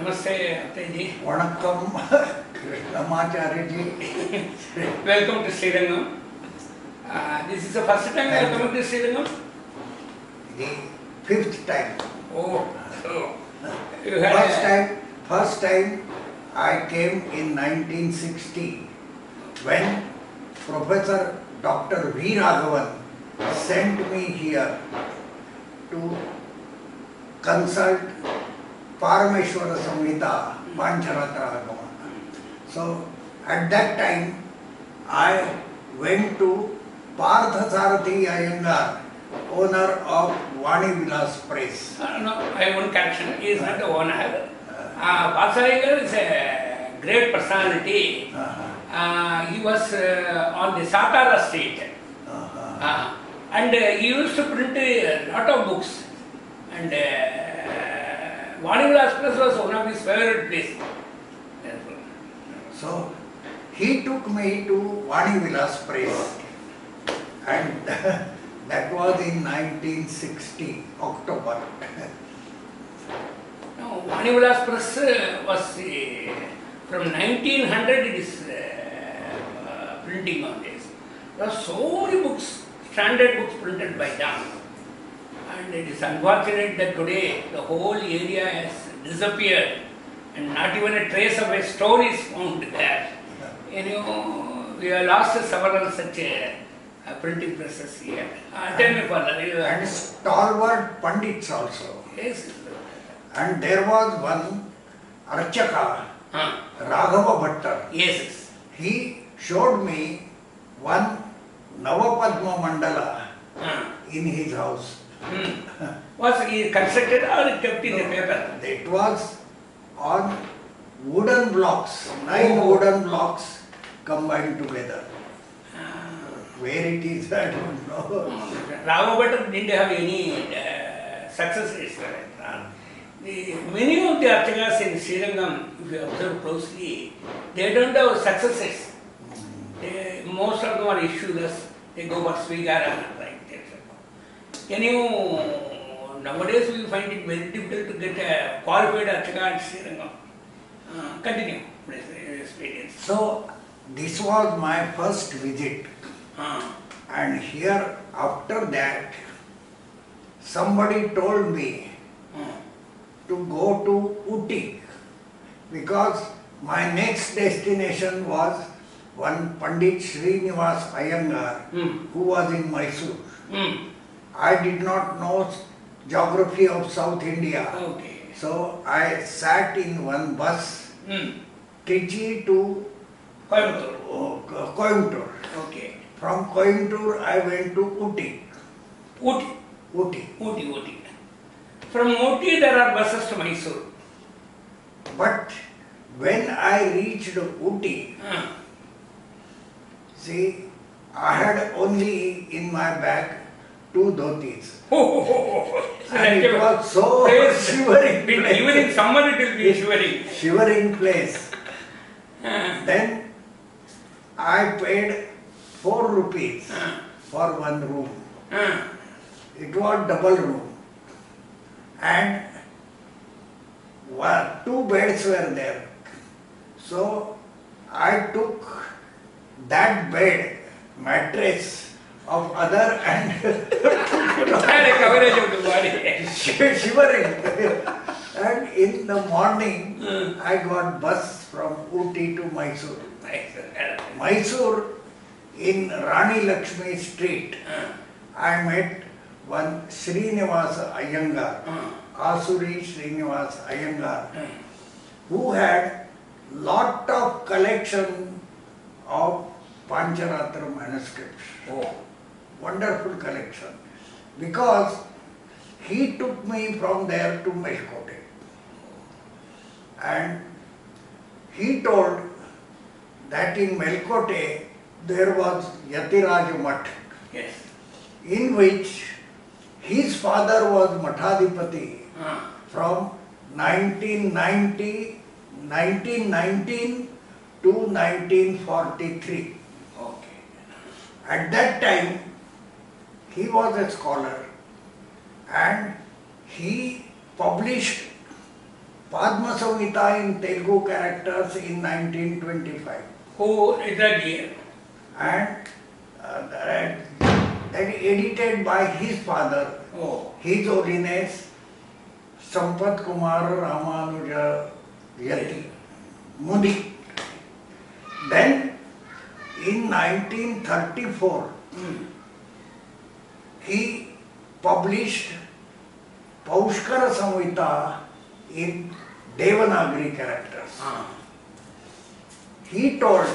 Namaste, Attaji. Vanakkam, Krishnamacharya ji. Welcome to Srirangam. This is the first time you are coming to Srirangam? The fifth time. Oh, so you had First time I came in 1960 when Professor Dr. V. Raghavan sent me here to consult Parameshwara Samhita Pancharatra Agama. So at that time I went to Partha Sarathi Iyengar, owner of Vani Vilas Press. no, I have one correction. He is not the owner. Pasaringer is a great personality. He was on the Satara state. And he used to print a lot of books. And Vani Vilas Press was one of his favorite places. So he took me to Vani Vilas Press, and that was in 1960, October. No, Vani Vilas Press was from 1900 it is printing on this. There are so many books, standard books printed by them. And it is unfortunate that today the whole area has disappeared and not even a trace of a stone is found there. You know, we have lost several such printing presses here. Tell me further. And stalwart Pandits also. Yes. And there was one Archaka, Raghava Bhattar. Yes. He showed me one Navapadma Mandala in his house. Was he constructed or kept in the paper? It was on wooden blocks, 9 wooden blocks combined together. Where it is, I don't know. Raghav Bhattar didn't have any success rates. Many of the Archakas in Srirangam, if you observe closely, they don't have successes. Most of them are issueless. They go for Swigara, right? Can you, nowadays we find it very difficult to get a qualified Archaka in Srirangam. Continue, please, your experience. So, this was my first visit. And here, after that, somebody told me to go to Uti, because my next destination was one Pandit Srinivas Iyengar, who was in Mysore. I did not know geography of South India. Okay. So I sat in one bus, Trichy to Coimbatore. Okay. From Coimbatore I went to Uti. Uti. From Uti there are buses to Mysore. But when I reached Uti, see, I had only in my bag 2 dhotis. And it was so shivering place. Even in summer it will be shivering. Shivering place. Then I paid 4 rupees for one room. It was double room. And 2 beds were there. So I took that bed, mattress of other and Coverage of the body. shivering. And in the morning, I got bus from Uti to Mysore. Mysore, in Rani Lakshmi Street, I met one Srinivasa Iyengar, Asuri Srinivasa Iyengar, who had lot of collection of Pancharatra manuscripts. Wonderful collection. Because he took me from there to Melkote. And he told that in Melkote there was Yatiraj Math, in which his father was Mathadipati from 1919 to 1943. At that time, he was a scholar and he published Padma Samhita in Telugu characters in 1925. Who is that year? And that edited by his father, Oh. His Holiness Sampat Kumar Ramanuja Yati Muni. Then in 1934 he published Paushkara Samhita in Devanagari characters. He told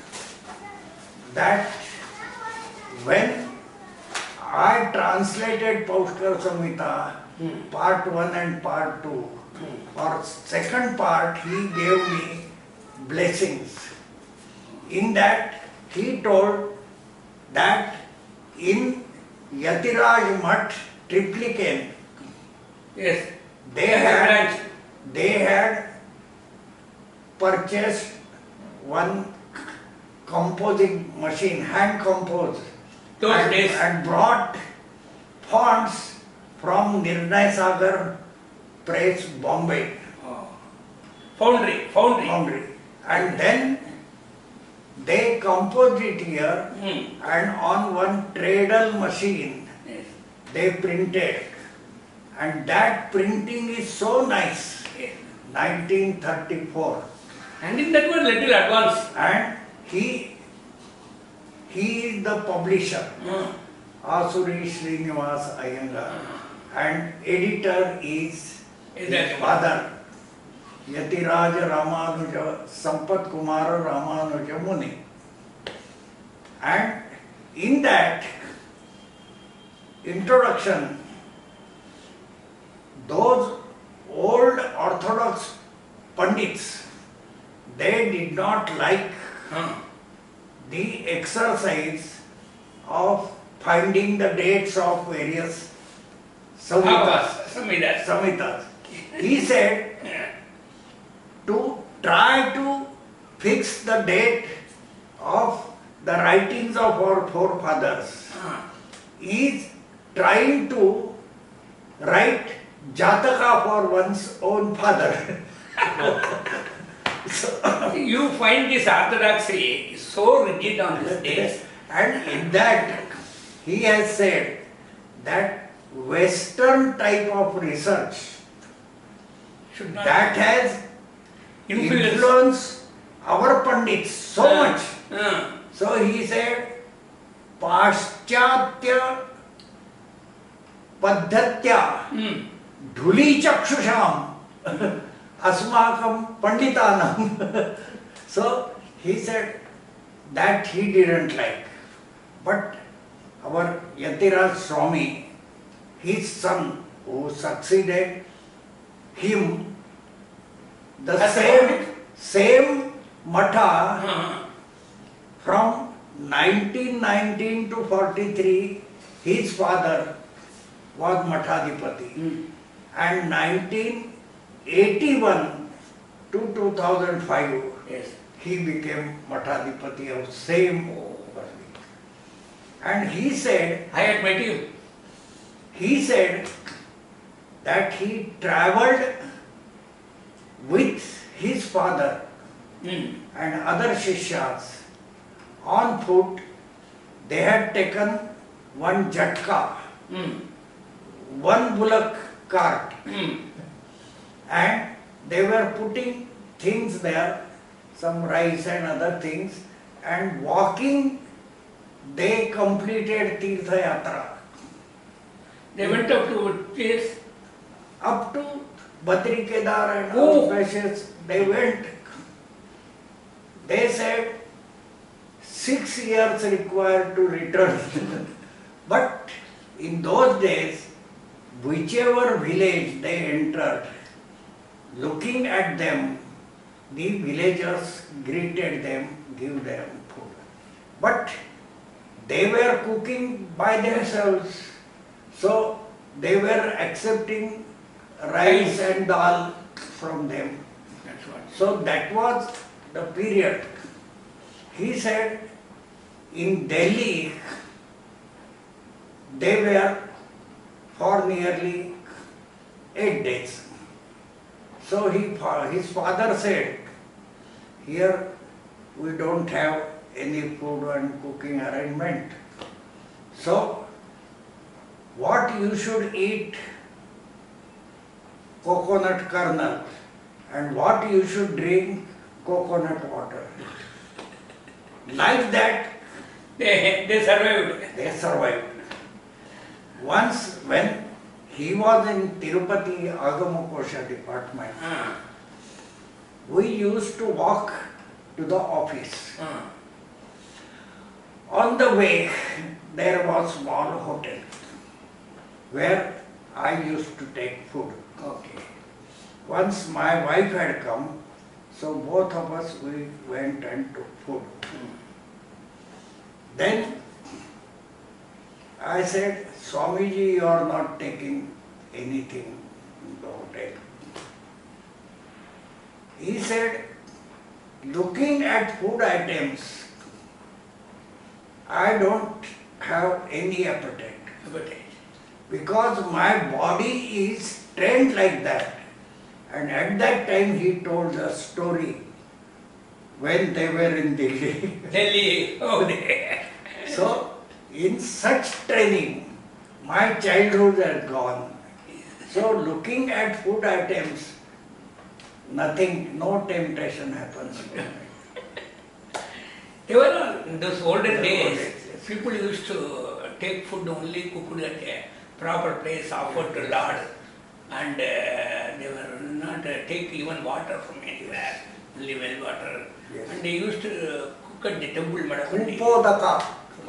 that when I translated Paushkara Samhita part 1 and part 2, for second part he gave me blessings. In that he told that in Yatiraj Mutt, Triplicane, Yes. they had purchased one composing machine, hand composed, Those days. and brought fonts from Nirnay Sagar Press, Bombay. Oh. Foundry. And then they composed it here and on one Treadle machine Yes. they printed. And that printing is so nice. Yes. 1934. And in that was little advanced. And he is the publisher, Asuri Srinivas Iyengar, and editor is Is his that father, Yatiraja Ramanuja Sampat Kumara Ramanuja Muni. And in that introduction, those old orthodox pandits, they did not like the exercise of finding the dates of various Samhitas. He said to try to fix the date of the writings of our forefathers is trying to write Jataka for one's own father. You find this orthodoxy so rigid on this days. And in that, he has said that Western type of research Should not that has influence. influenced our Pandits so much. So he said, Paschatya Paddhatya Dhuli Chakshusam Asmakam Panditanam. So he said that he didn't like. But our Yatiraj Swami, his son who succeeded him, the same Matha from 1919 to 43, his father was Mathadipati. And 1981 to 2005, Yes. he became Mathadipati of same Bali. And he said I had met him. that he travelled with his father and other Shishyas on foot. They had taken one Jatka, one bullock cart, and they were putting things there, some rice and other things, and walking they completed Tirtha Yatra. They went up to this. Up to Badri Kedar and Oh. other places they went. They said 6 years required to return. But in those days, whichever village they entered, looking at them, the villagers greeted them, give them food. But they were cooking by themselves, so they were accepting rice and dal from them. That's what. So that was the period. He said in Delhi they were for nearly 8 days. So his father said, here we don't have any food and cooking arrangement. So what you should eat, coconut kernel, and what you should drink, coconut water. Like that, They survived. they survived. Once when he was in Tirupati Agamakosha department, we used to walk to the office. On the way, there was a small hotel where I used to take food. Okay. Once my wife had come, so both of us we went and took food. Then I said, Swamiji, you are not taking anything in the hotel. He said, looking at food items, I don't have any appetite. Because my body is trained like that. And at that time he told a story when they were in Delhi. Delhi, oh there. So, in such training, my childhood had gone. So, looking at food items, nothing, no temptation happens. They were in those olden The days, olden days, yes. people used to take food only cooked at a proper place, offered to Lord, and they were not take even water from anywhere, only well water. Yes. And they used to cook at the temple Madapalli. Upodaka.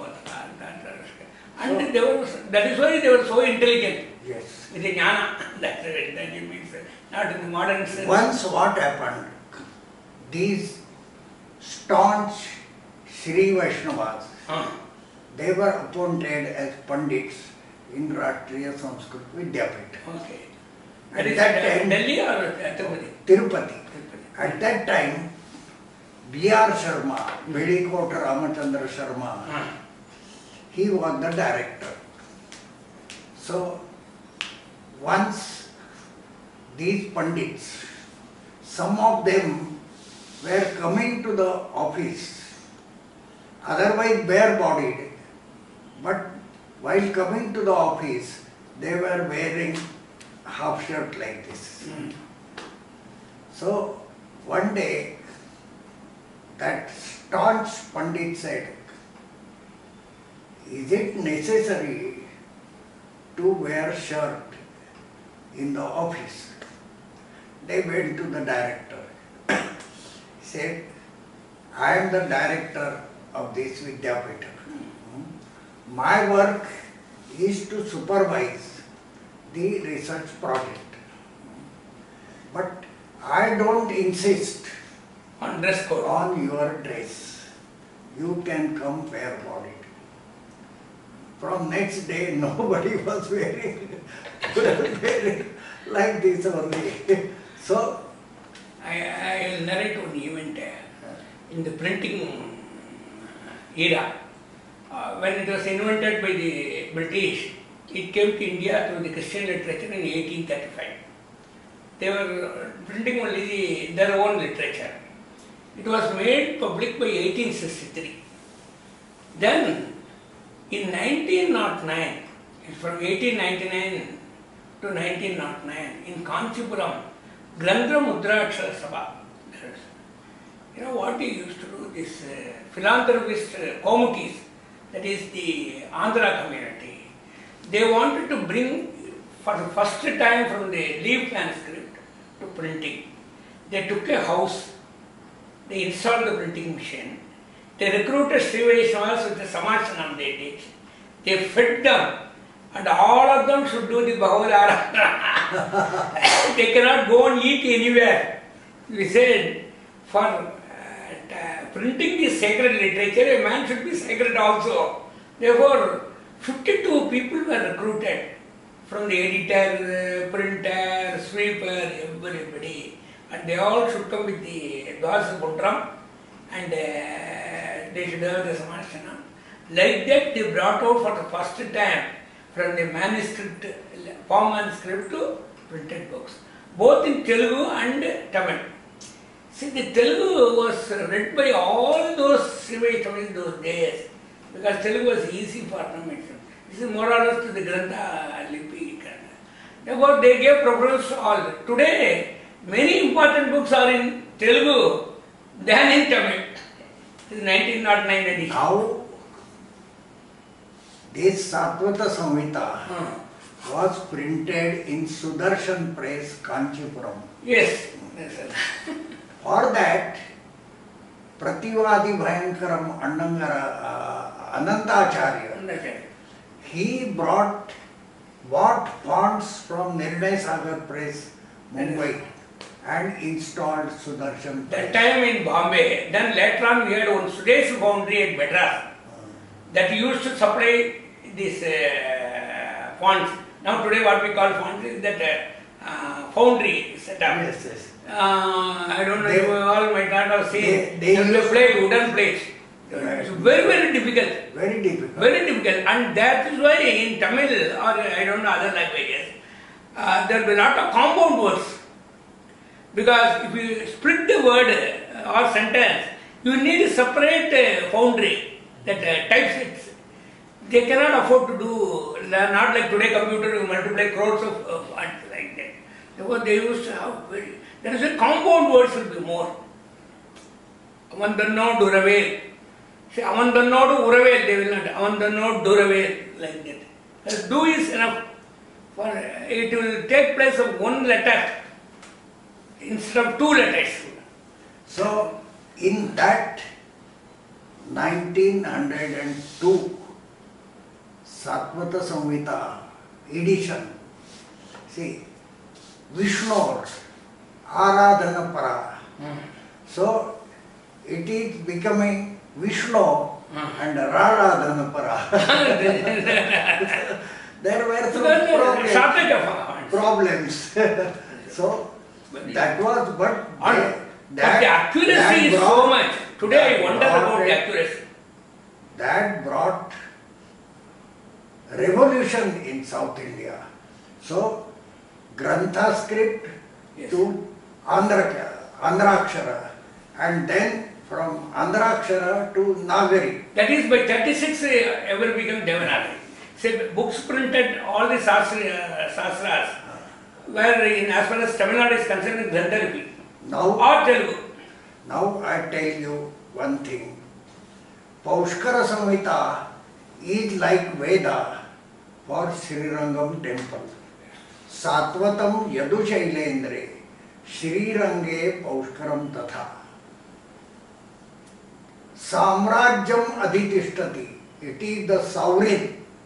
And they were, that is why they were so intelligent. Yes. With the jnana, that it means, not in the modern sense. Once what happened, these staunch Sri Vaishnavas, they were appointed as Pandits in Rashtriya Sanskrit Vidyapith. Okay. At That is that time, Delhi or Tirupati? Tirupati. At that time, B.R. Sharma, Vedikota Ramachandra Sharma, he was the director. So, once these Pandits, some of them were coming to the office, otherwise bare-bodied, but while coming to the office, they were wearing half shirt like this. So, one day, that staunch Pandit said, is it necessary to wear shirt in the office? They went to the director. He said, I am the director of this Vidyapita. My work is to supervise the research project. But I don't insist On dress code. on your dress. You can come bare-bodied. From next day, nobody was wearing like this only. So, I will narrate one event in the printing era. When it was invented by the British, it came to India through the Christian literature in 1835. They were printing only their own literature. It was made public by 1863. Then, in 1909, from 1899 to 1909, in Kanchipuram, Grandra Mudrakshara Sabha, you know what he used to do, this philanthropist Komutis, that is the Andhra community, they wanted to bring for the first time from the leaf manuscript to printing. They took a house, they installed the printing machine, they recruited Sri Vaishnavas with the Samarsanam they did, they fed them, and all of them should do the Bhagavad Aradhana. They cannot go and eat anywhere. We said, for printing the sacred literature, a man should be sacred also. Therefore, 52 people were recruited from the editor, printer, sweeper, everybody. And they all should come with the Dwasa Putram and they should have the Samarshana. Like that, they brought out for the first time from the manuscript, form manuscript to printed books. both in Telugu and Tamil. See, the Telugu was read by all those Srivaitam in those days because Telugu was easy for them. This is more or less to the Grantha Lipi. Therefore, they gave preference to all. Today, many important books are in Telugu than in Tamil. This is 1909 edition. Now, this Satvata Samhita was printed in Sudarshan Press, Kanchipuram. Yes. Yes, sir. For that, Prativadi Bhayankaram Annangara Anantacharya, he brought fonts from Nirnay Sagar Press, Mumbai, and installed Sudarshan Press. That time in Bombay, then later on we had one Sudesh Foundry at Madras that used to supply these fonts. Now today what we call fonts is that foundry setup. Yes, yes. I don't know if you all might not have seen. They use plate, wooden plates. It's very, very difficult. Very difficult. Very difficult. And that is why in Tamil or I don't know other languages, there will be a lot of compound words. Because if you split the word or sentence, you need a separate foundry that types it. They cannot afford to do, not like today computer, you multiply crores of fonts like that. Therefore they used to have very, there is a compound words will be more. Avandanno Duravel. See, Avandanno to Uravel, they will not. Avandanno Duravel, like that. Do is enough. For it will take place of one letter instead of two letters. So, in that 1902 Satvata Samhita edition, see, Vishnu, Aradhana Para. So, it is becoming Vishnu and Radhana Para. There were some problems. So, that was, but the accuracy is so much. Today I wonder about the accuracy. That brought revolution in South India. So, Grantha script to Andhrakshara, and then from Andhrakshara to Nagari. That is by 36 ever become Devanagari. Say books printed, all the Sastras, where in as far as Tamil Nadu is concerned is Grantha Lipi. Or Telugu. Now I tell you one thing. Paushkara Samhita is like Veda for Srirangam temple. Satvatam Yadu Shailendre, Srirange Paushkaram Tatha. Samrajyam Adhitishtati, it is the sovereign.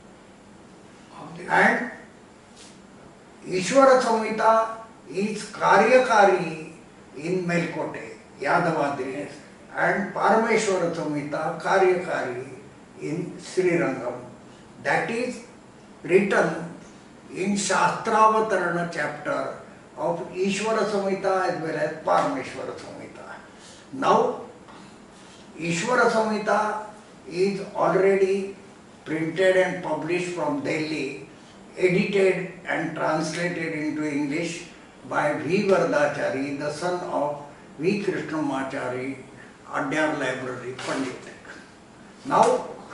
And Ishvara Samhita is Karyakari in Melkote, Yadavadri, and Parameshwara Samhita Karyakari in Srirangam. That is written in Shastravatarana chapter of Ishvara Samhita as well as Parameshwara Samhita. Now, Ishvara Samhita is already printed and published from Delhi, edited and translated into English by V. Vardachari, the son of V. Krishnamachari, Adyar Library Pandit. Now,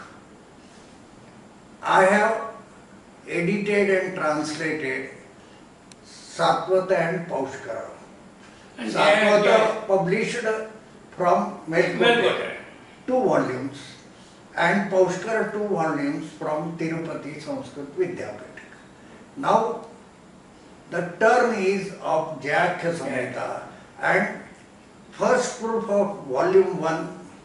I have edited and translated Satvata and Paushkara. Satvata published from Melkote, 2 volumes, and Paushkara 2 volumes from Tirupati Sanskrit Vidyapith. Now, the turn is of Jayakhya Samhita, and first proof of volume 1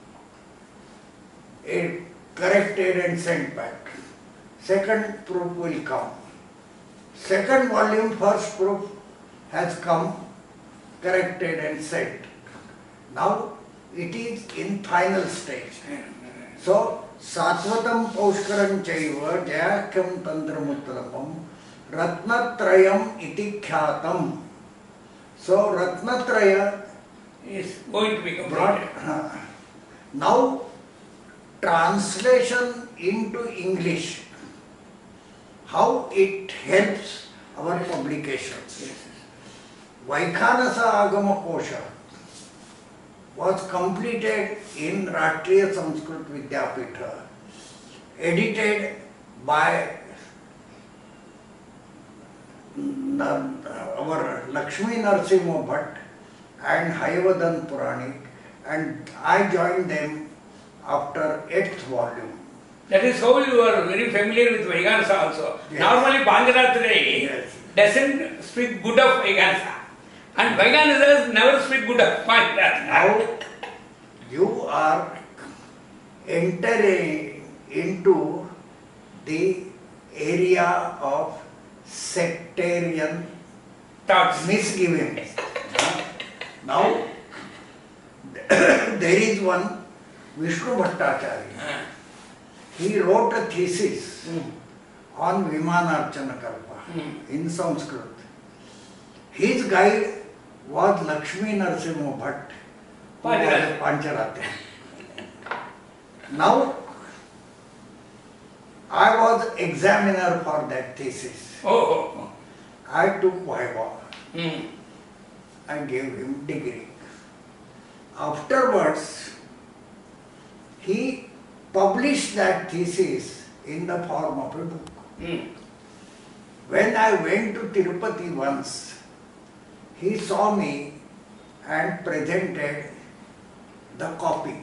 is corrected and sent back. Second proof will come. Second volume, first proof has come, corrected and sent. Now, it is in final stage. So, Satvatam Paushkaram Chaiva Jayakhyam Tantramuttalapam Ratnatrayam iti Khyatam. So, Ratnatraya is going to be completed. Now, translation into English, how it helps our publications. Vaikhanasa Agama Kosha was completed in Rashtriya Sanskrit Vidyapitha, edited by our Lakshmi Narasimha Bhatt and Hayavadan Puranik, and I joined them after 8th volume. That is how you are very familiar with Vaikhanasa also. Yes. Normally Pancharathre Yes. doesn't speak good of Vaikhanasa. And Vaikhanasa never speak good of Pancharathra. Now you are entering into the area of sectarian Thoughts. misgivings. Now there is one Vishnu Bhattacharya. He wrote a thesis on Vimanarchana Kalpa in Sanskrit. His guide was Lakshmi Narasimha Bhatt, who was a Pancharathri. Now I was examiner for that thesis. Oh. I took Viva. Mm. I gave him degree. Afterwards, he published that thesis in the form of a book. Mm. When I went to Tirupati once, he saw me and presented the copy.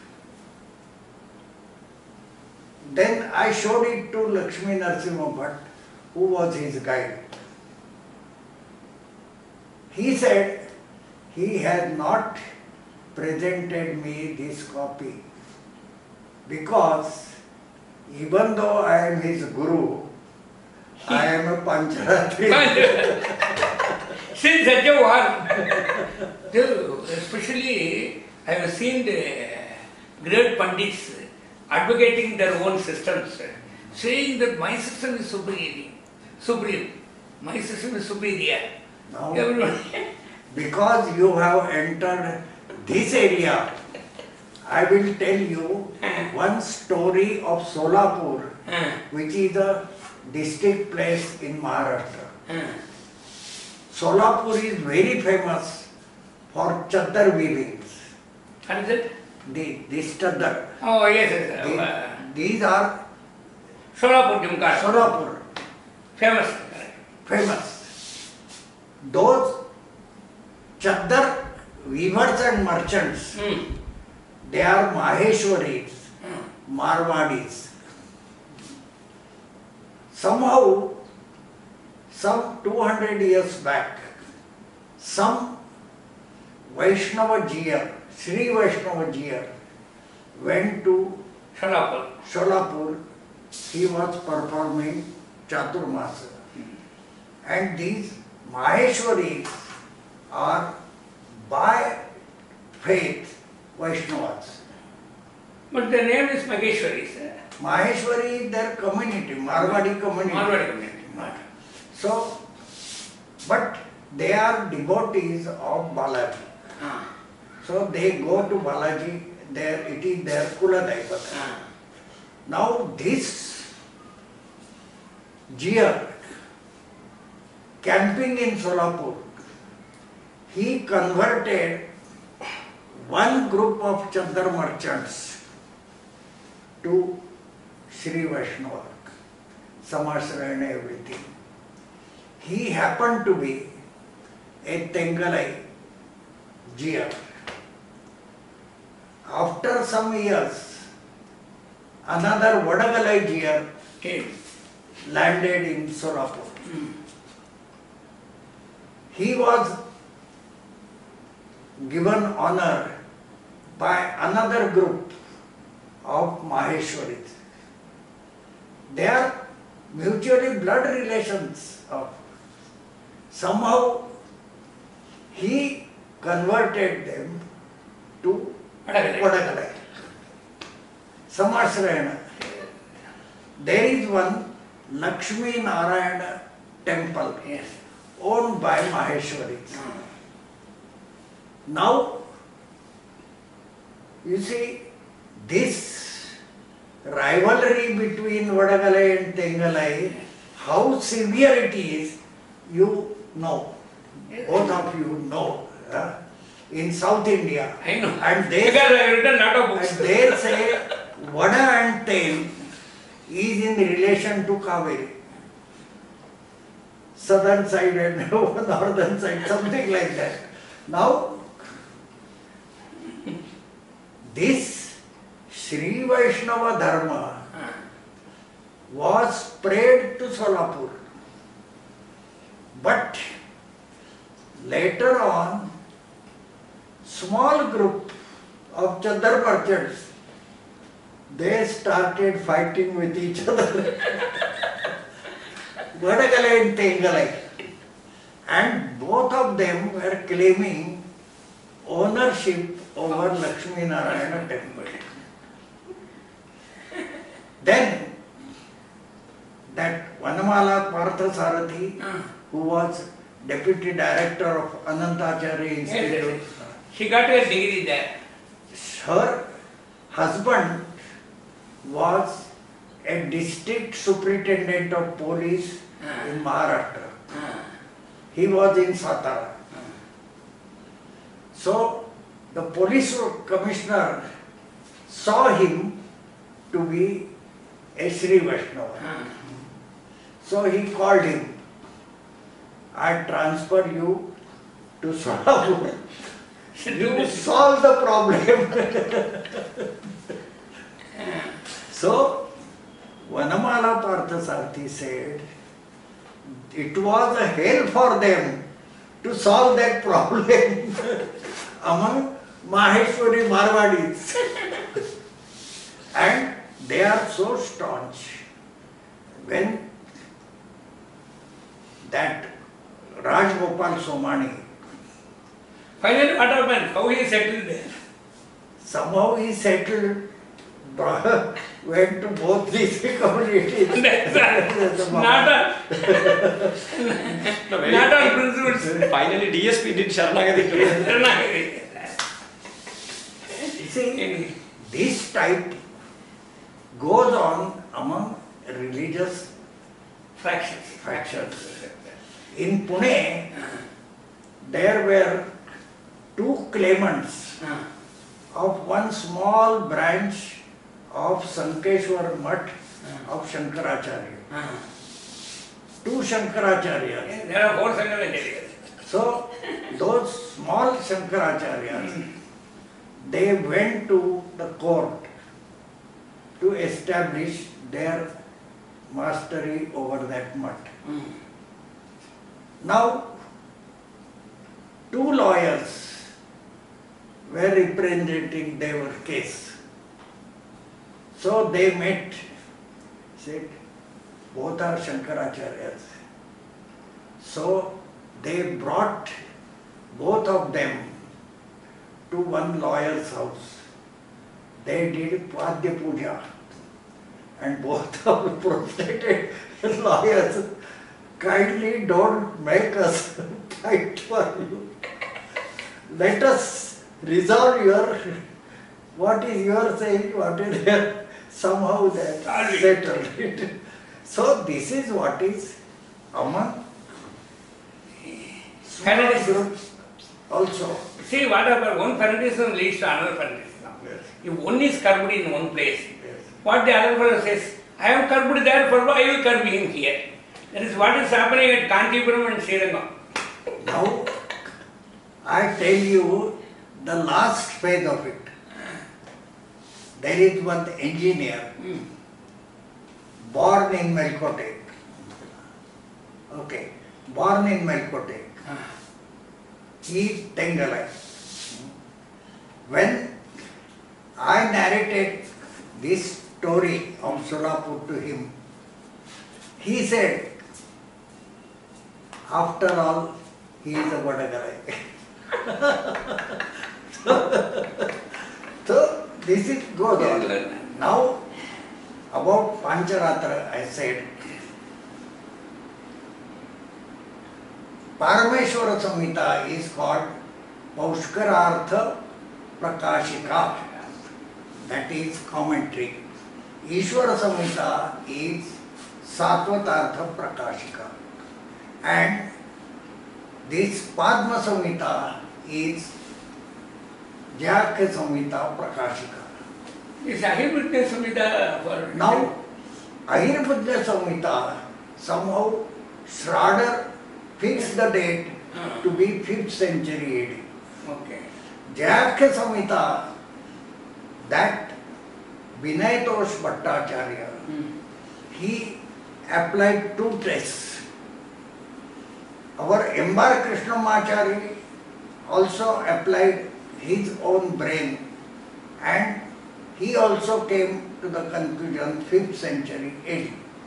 Then I showed it to Lakshmi Narasimha Bhatt, who was his guide. He said he had not presented me this copy because even though I am his guru, I am a Pancharathri. Since such a war, especially I have seen the great Pandits advocating their own systems, saying that my system is supreme, my system is superior. Now, Everyone. because you have entered this area, I will tell you one story of Solapur, which is a district place in Maharashtra. Solapur is very famous for chadar weavings. What is it? This chadar. Oh, yes. These are Solapur Jumkar. Solapur, Famous. famous. Those chadar weavers and merchants, they are Maheshwaris, Marwadis. Somehow, some 200 years back, some Vaishnava Jiyar, Sri Vaishnava Jiyar, went to Solapur. Solapur. He was performing Chaturmasa. And these Maheshwaris are by faith Vaishnavas. But the name is Maheshwari, sir. Maheshwari is their community, Marwadi community. Marwadi community. So, but they are devotees of Balaji. So they go to Balaji, there it is their Kuladaivata. Now this Jiyar, camping in Solapur, he converted one group of chadar merchants to Sri Vaishnava, Samasrayana, everything. He happened to be a Tengalai Jiyar. After some years, another Vadagalai Jiyar landed in Solapur. He was given honor by another group of Maheshwaris. They are mutually blood relations of. Somehow he converted them to Vadagalai, Samasrayana. There is one Lakshmi Narayana temple owned by Maheshwaris. Now, you see, this rivalry between Vadagalai and Tengalai, how severe it is, you know. both of you know, in South India. I know. And they, Because I have written a lot of and books. they say Vada and Tail is in relation to Kaveri. Southern side and northern side, something like that. Now, this Sri Vaishnava Dharma was spread to Solapur. But later on, small group of Chadar merchants, they started fighting with each other. Vadagalai and Tengalai. And both of them were claiming ownership over Lakshmi Narayana temple. Then, that Vanamala Parthasarathi, who was deputy director of Anantacharya Institute, She got her degree there. her husband was a district superintendent of police in Maharashtra. He was in Satara. So the police commissioner saw him to be a Sri Vaishnava. So he called him. I transfer you to Solapur. You solve the problem. So Vanamala Parthasarathi said it was a hell for them to solve that problem among Maheshwari Marwadis. And they are so staunch. When that Rajgopal Somani, Finally, what happened? How he settled there? somehow he settled, went to both these communities. That's not on, not on principles. Finally, DSP did Sharanagati to You see, this type goes on among religious factions. In Pune, there were two claimants of one small branch of Sankeshwar Mutt of Shankaracharya. Two Shankaracharyas. There are 4 Shankaracharyas. So, those small Shankaracharyas, they went to the court to establish their mastery over that mutt. Now, 2 lawyers were representing their case. So they met, said, both are Shankaracharyas. So they brought both of them to one lawyer's house. They did Padya Puja. And both of the prostrated lawyers, kindly don't make us fight for you. Let us resolve your, what is your saying, what is their, somehow that settled it. So this is what is among small groups also. See what happened, one fanaticism leads to another fanaticism. Yes. If one is curbed in one place, Yes. what the other fellow says, I am curbed there, for why I will curb him here. That is what is happening at Kanchipuram and Srirangam. Now, I tell you the last phase of it. There is one engineer born in Melkotek. Okay, born in Melkotek. He is Tengalai. When I narrated this story of Solapur to him, he said, after all, he is a Vadagalai. So this is goes on. Now about Pancharatra, I said, Parameshwara Samhita is called Paushkarartha Prakashika, that is commentary. Ishwara Samhita is Satvatartha Prakashika. And This Padma Samhita is Jayakya Samhita Prakashika. This Ahirvitya Samhita for Now, Ahirvitya Samhita, somehow Schrader fixed the date to be 5th century AD. Okay. Jayakya Samhita, that Vinayatosh Bhattacharya, he applied 2 tests. Our Embar Krishnamacharya also applied his own brain, and he also came to the conclusion 5th century AD.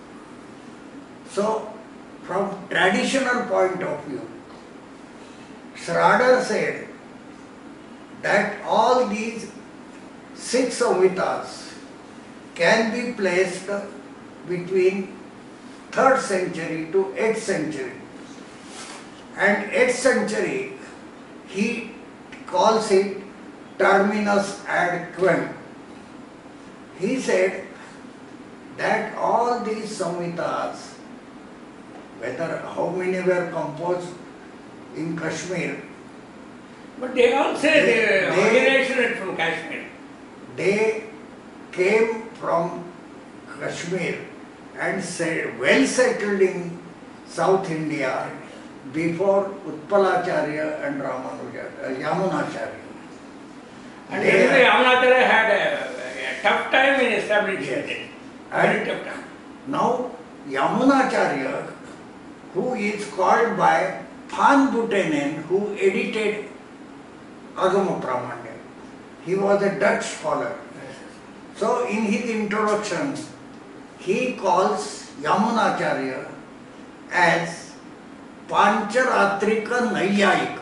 So, from traditional point of view, Schrader said that all these 6 Samhitas can be placed between 3rd century to 8th century. And 8th century, he calls it terminus ad quem. He said that all these Samhitas, whether how many were composed in Kashmir, But they all say they originated from Kashmir. they came from Kashmir and well settled in South India before Utpalacharya and Yamunacharya. And They- anyway, Yamunacharya had a tough time in establishing it. Very And tough time. now Yamunacharya, who is called by Van Buitenen, who edited Agama Pramanya, he was a Dutch scholar. So in his introduction, he calls Yamunacharya as Pancharatrika Naiyayika,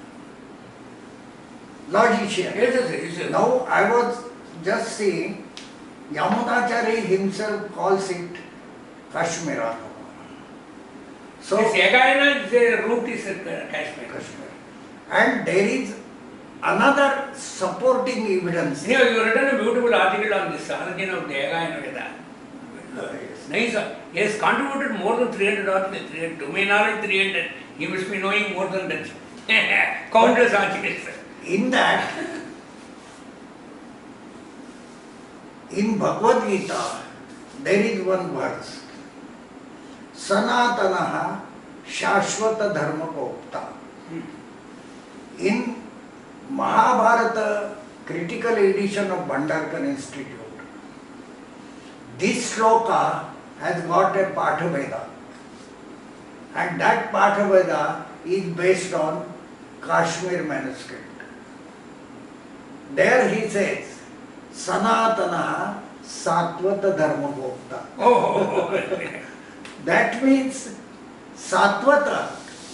logician. Yes. Now I was just saying, Yamunacharya himself calls it Kashmir. So This Yagayana, the root is Kashmir. Kashmir. And there is another supporting evidence. You have written a beautiful article on this origin of the Yagayana Veda. Yes. Nice. He has contributed more than 300 articles. To my knowledge, 300. He must be knowing more than that. Countless articles. In that, in Bhagavad Gita, there is one verse. Sanatanaha Shashvata Dharma Gopta. In Mahabharata critical edition of Bhandarkar Institute, this shloka has got a Pathaveda, and that Pathaveda is based on Kashmir manuscript. There he says, Sanatana Satvata Dharma Gopta. Oh, That means Satvata.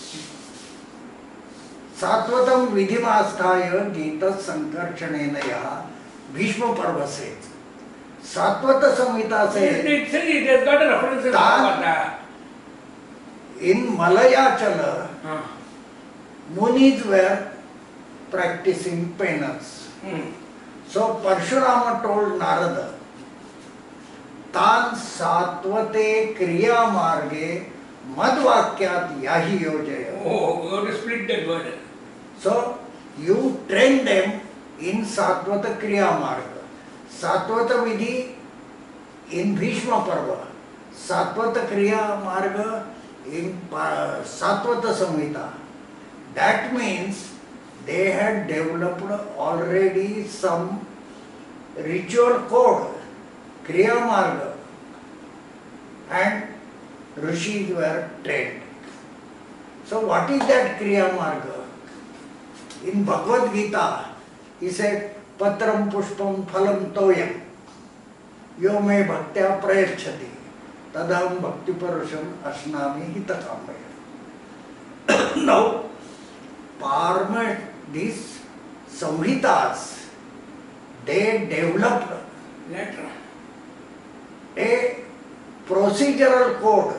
Satvatam vidhimastaya Gita Sankarshanena yaha Bhishma Parva says. Satvata Samhita says, it has got a reference in Bhagavata. in Malayachala, Munis were practicing penance. So Parshurama told Narada, Tan satvate kriya marge madvakyat yahi yojaya. Oh, you have to split that word. So you train them in satvata kriya marga. Satvata vidhi in Bhishma Parva. Satvata kriya marga in Satvata Samhita. That means they had developed already some ritual code, Kriya Marga, and Rishis were trained. So what is that Kriya Marga? In Bhagavad Gita, he said, Patram Pushpam Phalam Toyam Yo me bhaktya prayachati Tadam Bhakti Parusham Asnami Hitakamaya. Now, Parma, these Samhitas, they developed Later. a procedural code.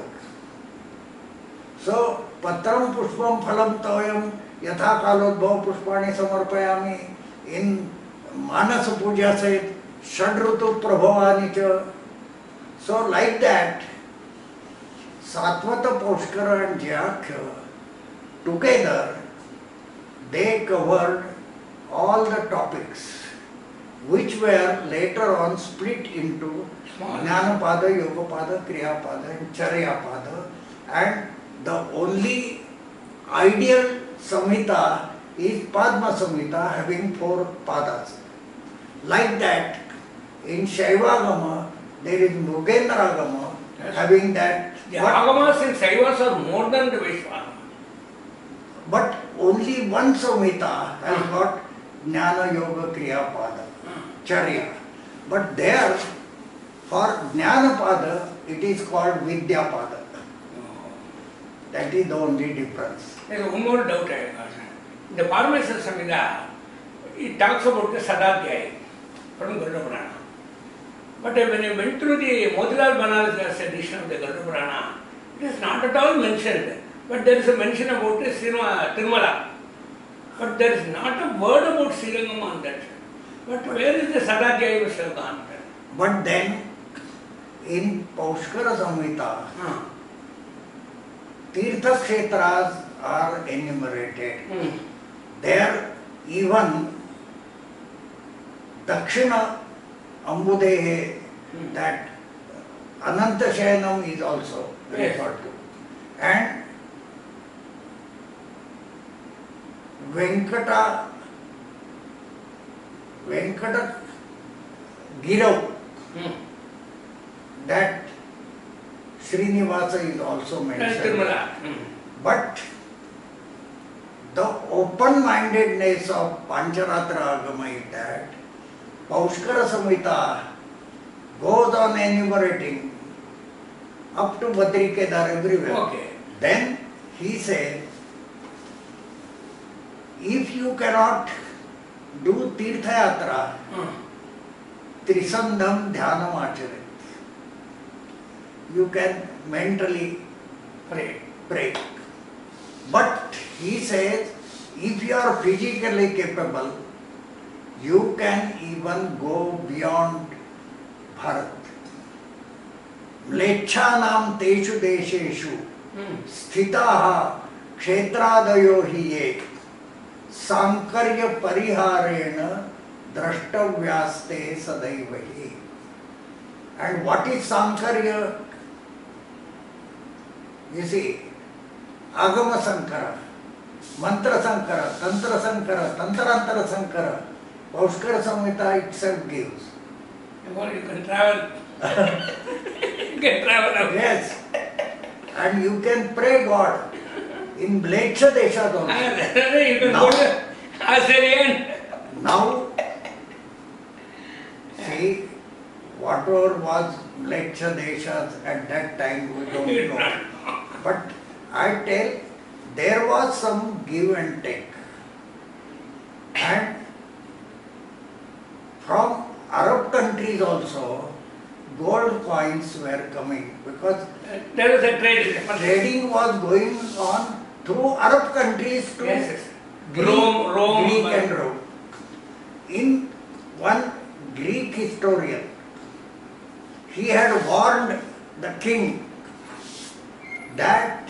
So, Patram Pushpam Phalam Toyam Yatha Kalodbhav Pushpani Samarpayami. In Manasa Puja said, Shadrutu Prabhavani Cha. So, like that, Satvata Pushkara and Jayakya, together they covered all the topics which were later on split into Jnanapada, Yogapada, Kriyapada and Charyapada, and the only ideal Samhita is Padma Samhita having 4 padas. Like that, in Shaivagama there is Mrugendragama having that. The Agamas in Saivas are more than the Vaishnava. But only one Samhita has got Jnana Yoga Kriya Pada, Charya. But there, for Jnana Pada, it is called Vidya Pada. That is the only difference. There is one more doubt I have. The Parameswara Samhita, it talks about the Sadadhyaya from Garuda Purana. But when I went through the Motilal Banarsi's edition of the Garuda Purana, it is not at all mentioned. But there is a mention about the Tirumala. But there is not a word about Srirangam on that. But where is the Sadadhyaya which has gone? But then, in Paushkara Samhita, Tirtha Kshetras are enumerated. There even Dakshina Ambudehe, that Ananta Shayanam is also referred to. And Venkata Girav, that Srinivasa is also mentioned. But the open-mindedness of Pancharatra Agama is that Paushkara Samhita goes on enumerating up to Badri Kedar everywhere. Okay. Then he says, if you cannot do Tirtha Yatra, Trisandham Dhyanam Acharit, you can mentally pray. But he says, if you are physically capable, you can even go beyond Bharat. Mlechanam teshu desheshu sthitaha kshetradayo hi ye sankarya pariharena drashtavyaste sadaivahi. And what is sankarya? You see, Agama Sankara, Mantra Sankara, Tantra Sankara, Tantrantara Sankara, Paushkara Samhita itself gives. You can travel. You can travel out. Yes. And you can pray God in Mlecha Deshas also. You can go to Assyrian. Now, see, whatever was Mlecha Deshas at that time, we don't know. But I tell, there was some give and take. And from Arab countries also, gold coins were coming because There was a trade. trading was going on through Arab countries to Yes, yes. Greek, Rome, Greek and Rome. In one Greek historian, he had warned the king that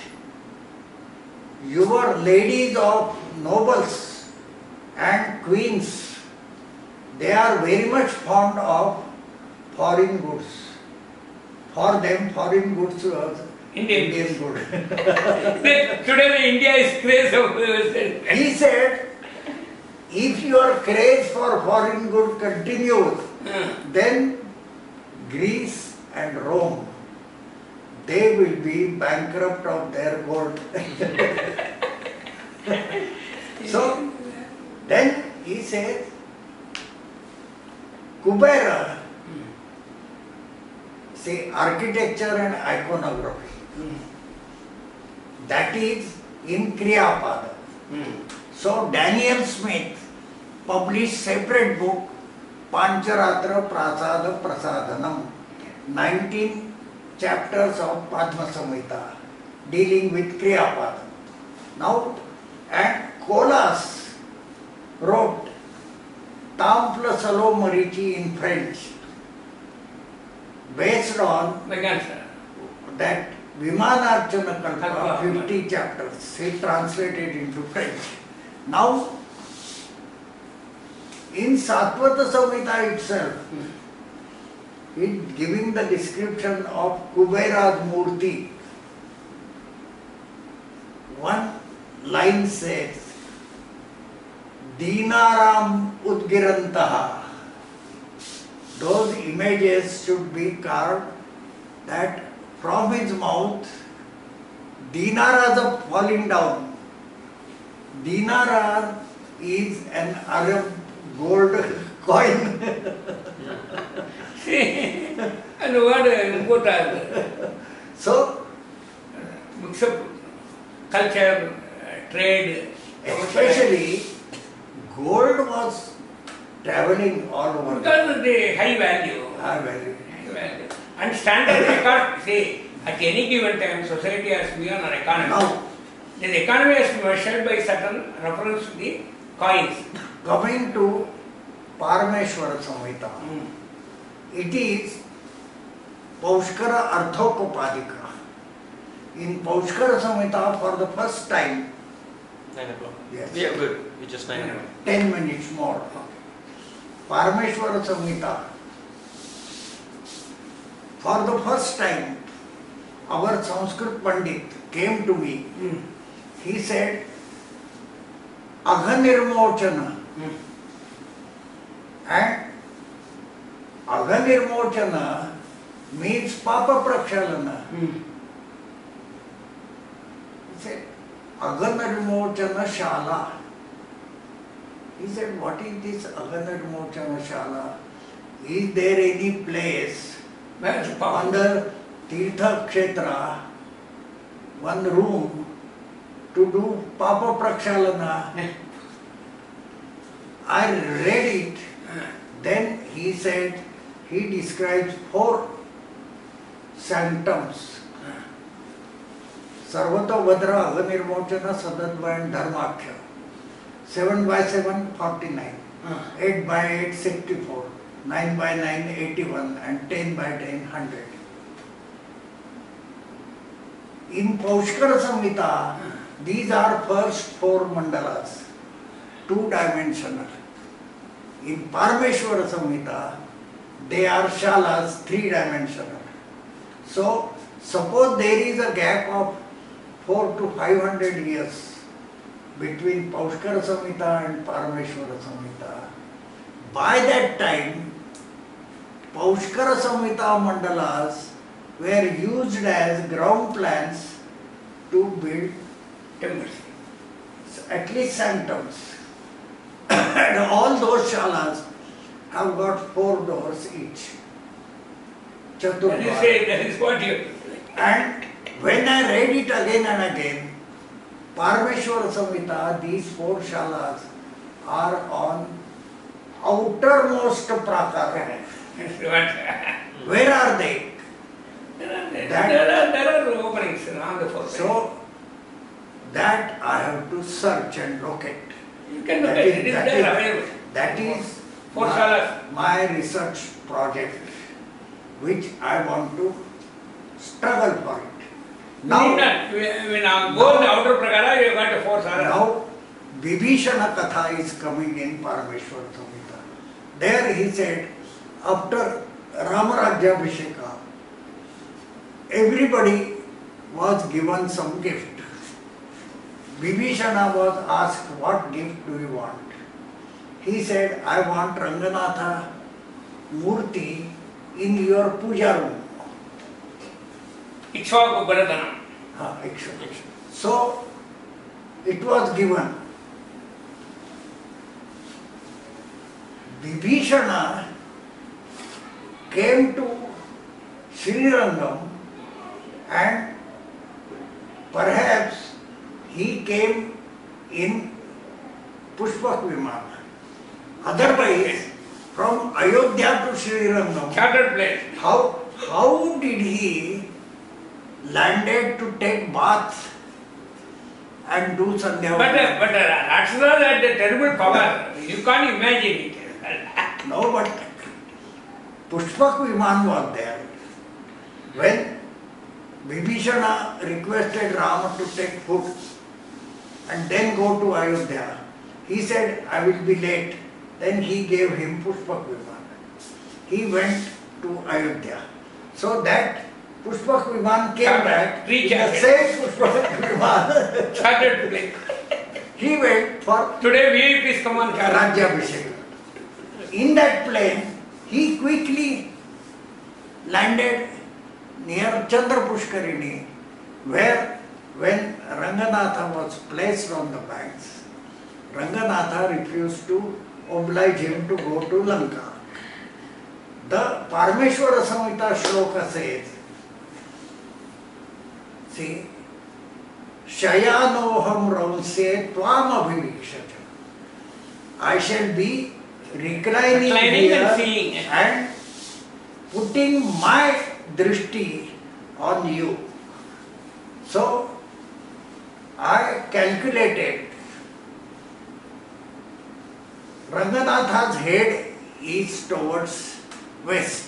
your ladies of nobles and queens, they are very much fond of foreign goods. For them, foreign goods was Indian good. Today the India is crazy of He said, if your craze for foreign good continues, then Greece and Rome, they will be bankrupt of their gold. So, then he says, Kubera, say architecture and iconography, that is in Kriyapada. So Daniel Smith published separate book, Pancharatra Prasada Prasadanam, 19 chapters of Padma Samhita dealing with Kriyapada. Now, and Colas wrote Temple Salo Marici in French, based on that Vimanarchana Kalpa, Kalpa. 50 chapters, he translated into French. Now, in Satvata Samhita itself, it giving the description of Kubera's Murti. One line says, Dinaram Udgirantaha. Those images should be carved that from his mouth, dinaras are falling down. Dinara is an Arab gold coin. And what both are So, mix up culture, trade, especially gold was traveling all over. because of the high value. High value. High value. And standard record, say, at any given time, society has to be on an economy. Now, The economy has to be measured by certain reference to the coins. coming to Parameshwara Samhita, it is Paushkara Arthokopadika. In Paushkara Samhita, for the first time, 9 o'clock. Yes. Yeah, good. We just 9 o'clock. 10 minutes more. Parameshwara Samhita, for the first time, our Sanskrit Pandit came to me. He said, Aghanirmochana. And Aghanirmochana means Papa Prakshalana. He said, Aghanirmochana Shala. He said, what is this Aghanirmochana Shala? Is there any place Where the on power? the Tirtha Kshetra, one room to do Papa Prakshalana? I read it. Then he said, he describes 4 sanctums. Sarvata Vadra, Aghanirmochana, Sadadva and Dharmaksha. 7 by 7, 49. 8 by 8, 64. 9 by 9, 81. And 10 by 10, 100. In Paushkara Samhita, these are first 4 mandalas, 2-dimensional. In Parameshwara Samhita, they are shalas, 3-dimensional. So, suppose there is a gap of 400 to 500 years between Paushkara Samhita and Parameshwara Samhita. By that time, Paushkara Samhita mandalas were used as ground plans to build Temples. at least sanctums. And all those shalas have got 4 doors each. That is, Chaturvar. that is what you. And when I read it again and again, Parameshwara Samhita, these 4 shalas are on outermost prakara. Where are they? There are openings around the four. So, that I have to search and locate. You can look at it. It is there available. That is 4 shalas. my research project, which I want to struggle for it. Now, Now, when I go in the outer prakara, you got the 4 shalas. now Vibhishana Katha is coming in Parameshwara Samhita. There he said, after Ramarajyabhisheka, everybody was given some gift. Vibhishana was asked, what gift do you want? He said, I want Ranganatha Murti in your puja room. Ikshvaku Bharatanam. Actually. So, it was given. Vibhishana came to Srirangam and perhaps he came in Pushpak Vimana. Otherwise, from Ayodhya to Srirangam, Chartered place. how did he landed to take bath and do Sandhya? But Rakshasa had a terrible power. You can't imagine it. No, but Pushpak Viman was there. When Vibhishana requested Rama to take food and then go to Ayodhya. He said, I will be late. Then he gave him Pushpak Viman. He went to Ayodhya. So that Pushpak Viman came back, the same Pushpak Viman. Chartered plane. He went for Today VIPs come on chartered. Rajyabhishek. In that plane, he quickly landed near Chandra Pushkarini, where when Ranganatha was placed on the banks, Ranganatha refused to oblige him to go to Lanka. The Parameshwara Samhita shloka says, see, Shayanoham Ramse Tvam Abhivikshata. I shall be reclining here and seeing. And putting my drishti on you. So I calculated Ranganatha's head is towards west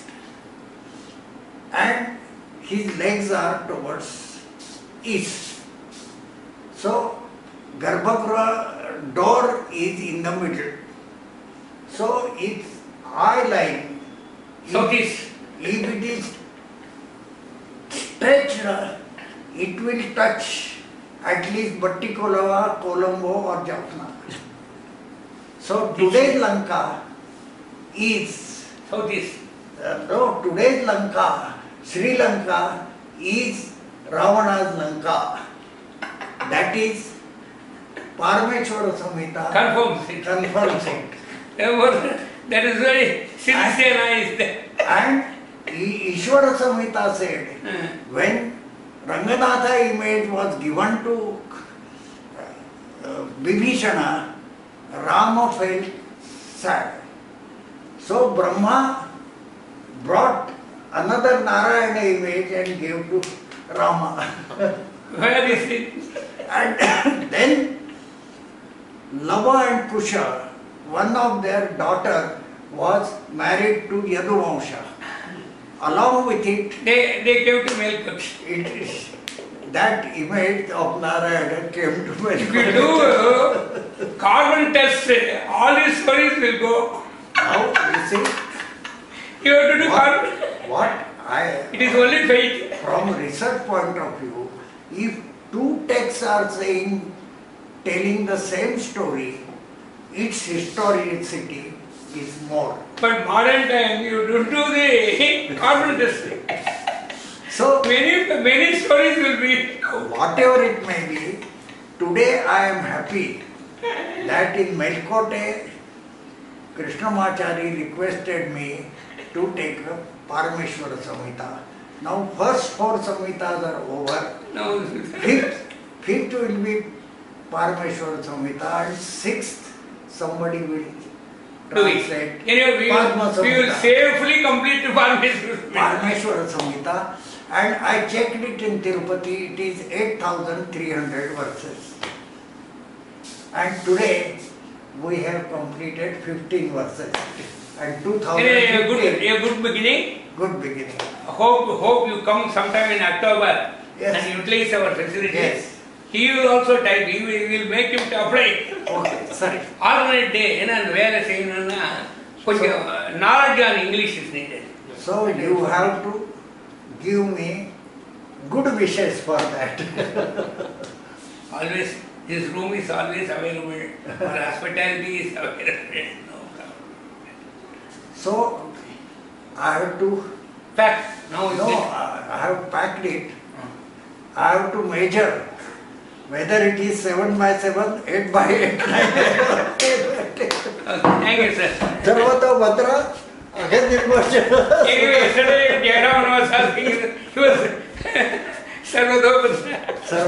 and his legs are towards east. So Garbhagriha door is in the middle. So its eye line, Southeast. if it is stretched, it will touch at least Battikolava, Colombo or Jaffna. So today's Lanka is, Southeast. no, today's Lanka, Sri Lanka is Ravana's Lanka. That is Parameshwara Samhita Confirms it. confirms it. Therefore, that is very sincere. And Ishvara Samhita said, when Ranganatha image was given to Vibhishana, Rama felt sad. So Brahma brought another Narayana image and gave to Rama. Where is it? And then Lava and Kusha, one of their daughter, was married to Yaduvamsha. Along with it, They came to Melkot. that image of Narayana came to If you Melkot. do carbon test, all these stories will go. Now, you see, You have to do carbon. what It is only faith. from a research point of view, if two texts are saying, telling the same story, its historicity is more. But modern time, you don't do the carbon testing. So, Many stories will be. whatever it may be, today I am happy that in Melkote, Krishnamachari requested me to take a Parameshwara Samhita. Now first four Samhitas are over. No, Fifth will be Parameshwara Samhita and sixth somebody will do it. translate Anyway, Padma we will Samhita. safely complete the Parameshwara. Parameshwara Samhita, and I checked it in Tirupati, it is 8,300 verses. And today we have completed 15 verses and 2015. A good beginning. Good beginning. Hope you come sometime in October Yes. and utilize our facilities. Yes. He will also type. We will make him to apply. Okay, sorry. Alternate day. வேலை செய்யணும்னா கொஞ்சம் knowledge on English is needed. So you have to give me good wishes for that. Always, his room is always available. Our hospitality is available. No problem. So I have to, Fact. Now is no, it? I have packed it. I have to measure whether it is 7 by 7, 8 by 8, 9 by 8. Okay, thank you, sir. Sarvata Bhadra, again it was. Anyway, yesterday Jairam was asking, he was Sarvadopatra.